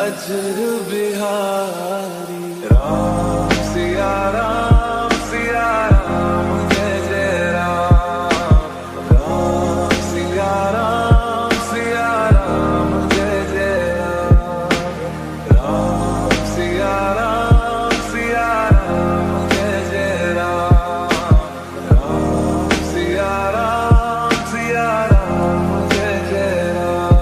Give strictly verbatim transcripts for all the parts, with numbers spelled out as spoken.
अजर बिहारी। राम सिया राम सिया राम जय जय राम। राम सिया राम सिया राम जय जय राम। राम सिया राम सिया राम जय जय राम। राम सिया राम सिया राम जय जय राम।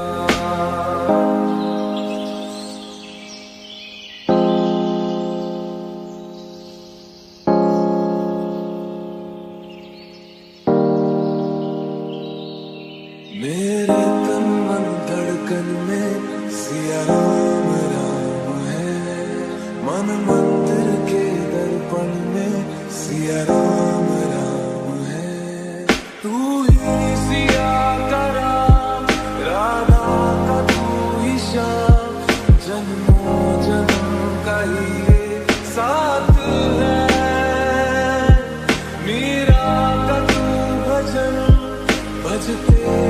मेरे तन मन धड़कन में सिया राम राम है। मन मंदिर के दर्पण में सिया राम राम है। तू ही सिया का राम, राधा का तू ही श्याम। जन्मों जन्म का ही ये साथ है। मीरा का तू भजन भजते